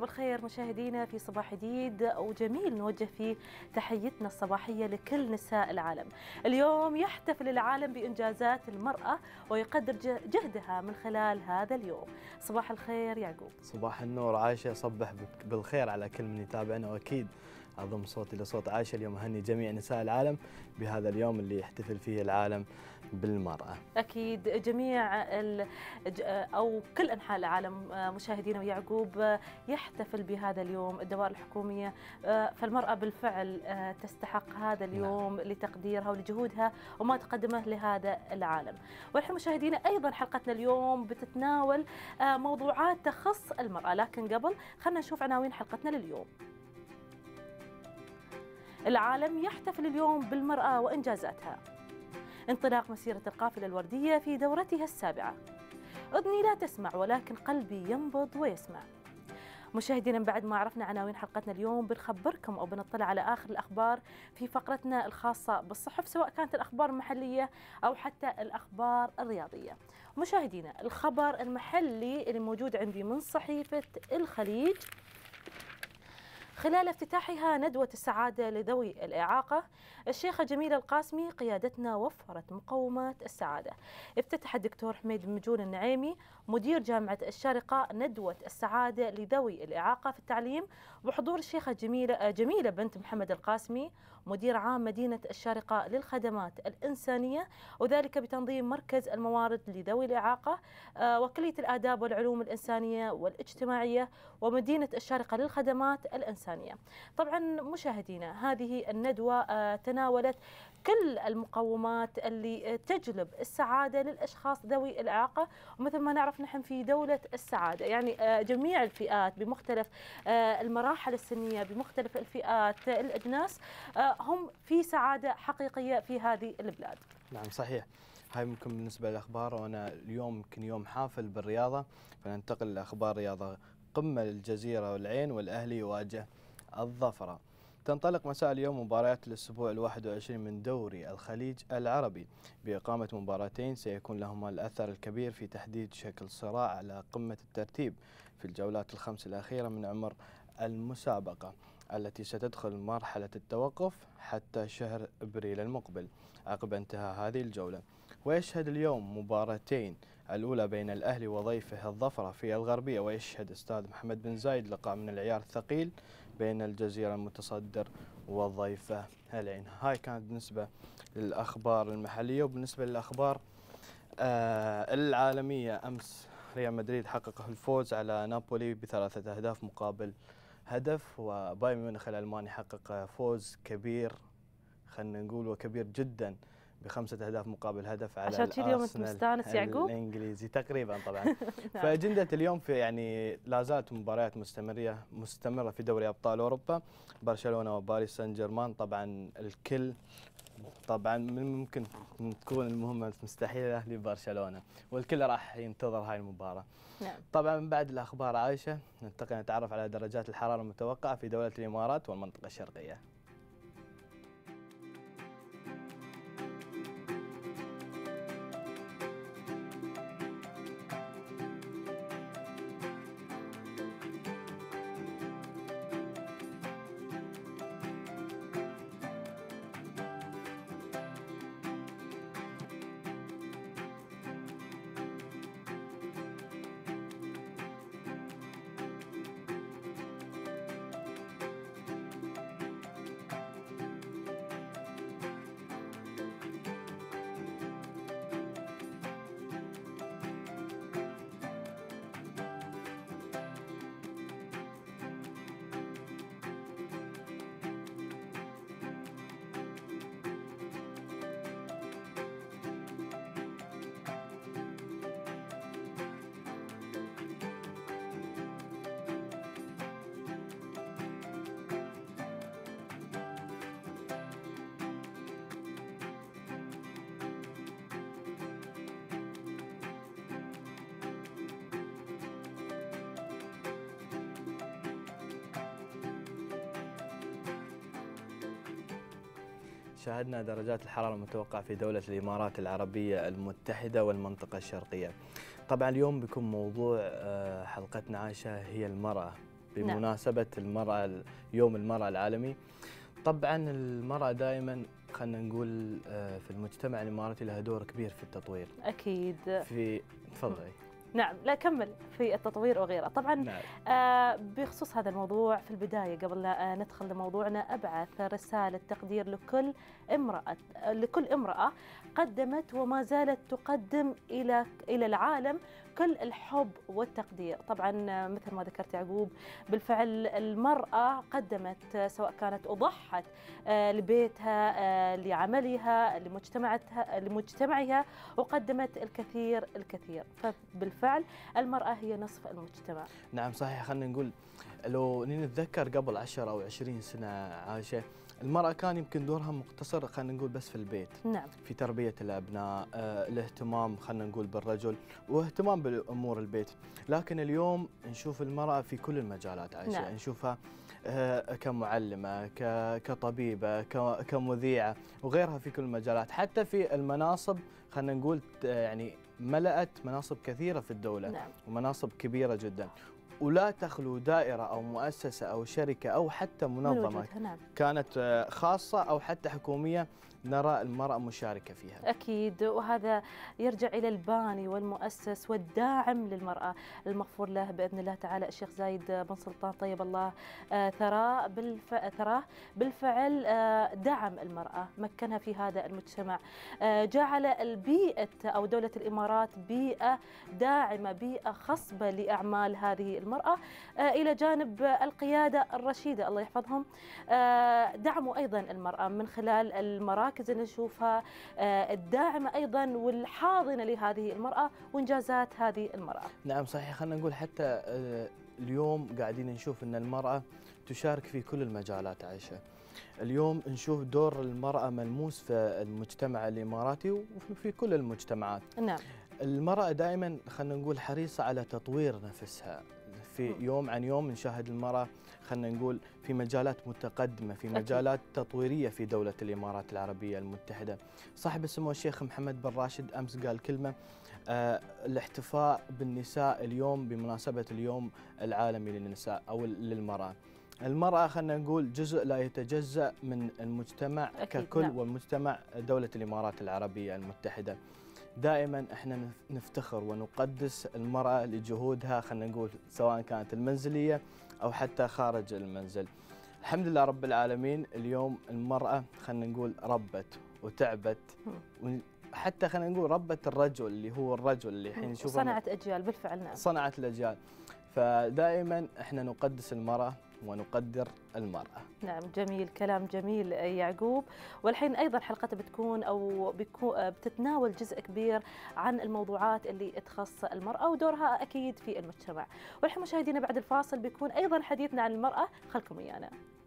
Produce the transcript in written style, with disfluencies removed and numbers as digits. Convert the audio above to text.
الخير مشاهدينا في صباح جديد وجميل نوجه فيه تحيتنا الصباحية لكل نساء العالم. اليوم يحتفل العالم بإنجازات المرأة ويقدر جهدها من خلال هذا اليوم. صباح الخير يعقوب. صباح النور عايشة، صبح بالخير على كل من يتابعنا، وأكيد أضم صوتي لصوت عايشة اليوم أهني جميع نساء العالم بهذا اليوم اللي يحتفل فيه العالم بالمرأة. أكيد جميع أو كل أنحاء العالم مشاهدينا ويعقوب يحتفل بهذا اليوم. الدوائر الحكومية فالمرأة بالفعل تستحق هذا اليوم لتقديرها ولجهودها وما تقدمه لهذا العالم. والحين مشاهدينا أيضا حلقتنا اليوم بتتناول موضوعات تخص المرأة، لكن قبل خلنا نشوف عناوين حلقتنا لليوم. العالم يحتفل اليوم بالمرأة وإنجازاتها. انطلاق مسيرة القافلة الوردية في دورتها السابعة. أذني لا تسمع ولكن قلبي ينبض ويسمع. مشاهدينا بعد ما عرفنا عناوين حلقتنا اليوم بنخبركم أو بنطلع على آخر الأخبار في فقرتنا الخاصة بالصحف، سواء كانت الأخبار المحلية أو حتى الأخبار الرياضية. مشاهدينا الخبر المحلي اللي موجود عندي من صحيفة الخليج: خلال افتتاحها ندوة السعادة لذوي الإعاقة، الشيخة جميلة القاسمي قيادتنا وفرت مقومات السعادة. افتتح الدكتور حميد بن مجون النعيمي مدير جامعة الشارقة ندوة السعادة لذوي الإعاقة في التعليم بحضور الشيخة جميلة بنت محمد القاسمي مدير عام مدينة الشارقة للخدمات الإنسانية، وذلك بتنظيم مركز الموارد لذوي الإعاقة وكلية الآداب والعلوم الإنسانية والاجتماعية ومدينة الشارقة للخدمات الإنسانية. طبعا مشاهدينا هذه الندوة تناولت كل المقومات اللي تجلب السعادة للأشخاص ذوي الإعاقة، ومثل ما نعرف نحن في دولة السعادة، يعني جميع الفئات بمختلف المراحل السنية بمختلف الفئات الأجناس هم في سعادة حقيقية في هذه البلاد. نعم صحيح. هاي ممكن بالنسبة للأخبار، وأنا اليوم يمكن يوم حافل بالرياضة، فننتقل لأخبار رياضة. قمة للجزيرة والعين والأهلي يواجه الظفرة. تنطلق مساء اليوم مباريات الأسبوع ال21 من دوري الخليج العربي بإقامة مباراتين سيكون لهما الأثر الكبير في تحديد شكل صراع على قمة الترتيب في الجولات الخمس الأخيرة من عمر المسابقة التي ستدخل مرحلة التوقف حتى شهر أبريل المقبل عقب انتهاء هذه الجولة. ويشهد اليوم مباراتين، الأولى بين الأهلي وضيفه الظفرة في الغربية، ويشهد أستاذ محمد بن زايد لقاء من العيار الثقيل بين الجزيرة المتصدر وضيفه العين. هاي كانت بالنسبة للأخبار المحلية. وبالنسبة للأخبار العالمية، أمس ريال مدريد حقق الفوز على نابولي ب3 أهداف مقابل هدف، وبايرن ميونخ الألماني حقق فوز كبير، خلينا نقول وكبير جدا، ب5 أهداف مقابل هدف على الأرسنال الإنجليزي تقريبا طبعا. فأجندة اليوم في يعني لا زالت مباريات مستمرة في دوري أبطال أوروبا، برشلونة وباريس سان جيرمان. طبعا الكل طبعا ممكن تكون المهمة مستحيلة لبرشلونة، والكل راح ينتظر هاي المباراة. نعم. طبعا بعد الأخبار عايشة ننتقل نتعرف على درجات الحرارة المتوقعة في دولة الإمارات والمنطقة الشرقية. شاهدنا درجات الحرارة المتوقعة في دولة الإمارات العربية المتحدة والمنطقة الشرقية. طبعا اليوم بيكون موضوع حلقتنا عايشة هي المرأة بمناسبة المرأة، يوم المرأة العالمي. طبعا المرأة دائما خلينا نقول في المجتمع الإماراتي لها دور كبير في التطوير. أكيد. تفضلي. نعم، لا كمل في التطوير وغيره طبعا. نعم. بخصوص هذا الموضوع في البداية قبل لا ندخل لموضوعنا، أبعث رسالة تقدير لكل امرأة قدمت وما زالت تقدم إلى العالم كل الحب والتقدير. طبعا مثل ما ذكرت يعقوب، بالفعل المرأة قدمت، سواء كانت أضحت لبيتها، لعملها، لمجتمعها، وقدمت الكثير الكثير. فبالفعل المرأة هي نصف المجتمع. نعم صحيح. خلينا نقول لو نتذكر قبل 10 أو 20 سنة عايشة، المرأة كان يمكن دورها مقتصر خلينا نقول بس في البيت. نعم. في تربية الأبناء، الاهتمام خلينا نقول بالرجل واهتمام بأمور البيت. لكن اليوم نشوف المرأة في كل المجالات عايشة. نعم. نشوفها كمعلمة، كطبيبة، كمذيعة وغيرها في كل المجالات، حتى في المناصب خلينا نقول يعني ملأت مناصب كثيرة في الدولة. نعم. ومناصب كبيرة جدا، ولا تخلو دائرة أو مؤسسة أو شركة أو حتى منظمة نعم. كانت خاصة أو حتى حكومية نرى المرأة مشاركة فيها. أكيد، وهذا يرجع إلى الباني والمؤسس والداعم للمرأة المغفور له بإذن الله تعالى الشيخ زايد بن سلطان طيب الله ثراه بالفعل دعم المرأة، مكنها في هذا المجتمع، جعل البيئة أو دولة الإمارات بيئة داعمة، بيئة خصبة لأعمال هذه المرأة، إلى جانب القيادة الرشيدة الله يحفظهم. دعموا أيضا المرأة من خلال المراكز اللي نشوفها الداعمة أيضا والحاضنة لهذه المرأة وإنجازات هذه المرأة. نعم صحيح. خلينا نقول حتى اليوم قاعدين نشوف أن المرأة تشارك في كل المجالات عايشة. اليوم نشوف دور المرأة ملموس في المجتمع الإماراتي وفي كل المجتمعات. نعم. المرأة دائما خلينا نقول حريصة على تطوير نفسها. في يوم عن يوم نشاهد المرأة خلينا نقول في مجالات متقدمة، في مجالات تطويرية في دولة الإمارات العربية المتحدة. صاحب السمو الشيخ محمد بن راشد أمس قال كلمة، الاحتفاء بالنساء اليوم بمناسبة اليوم العالمي للنساء أو للمرأة. المرأة خلينا نقول جزء لا يتجزأ من المجتمع ككل. نعم. والمجتمع دولة الإمارات العربية المتحدة. دائما احنا نفتخر ونقدس المرأة لجهودها خلينا نقول سواء كانت المنزلية أو حتى خارج المنزل. الحمد لله رب العالمين. اليوم المرأة خلينا نقول ربت وتعبت، حتى خلينا نقول ربت الرجل اللي هو الرجل اللي الحين نشوفه صنعت أجيال بالفعل. نعم. صنعت الأجيال. فدائما احنا نقدس المرأة ونقدر المرأة. نعم، جميل، كلام جميل يعقوب. والحين أيضا حلقتها بتتناول جزء كبير عن الموضوعات اللي تخص المرأة ودورها أكيد في المجتمع. والحين مشاهدينا بعد الفاصل بيكون أيضا حديثنا عن المرأة، خلكم ويانا.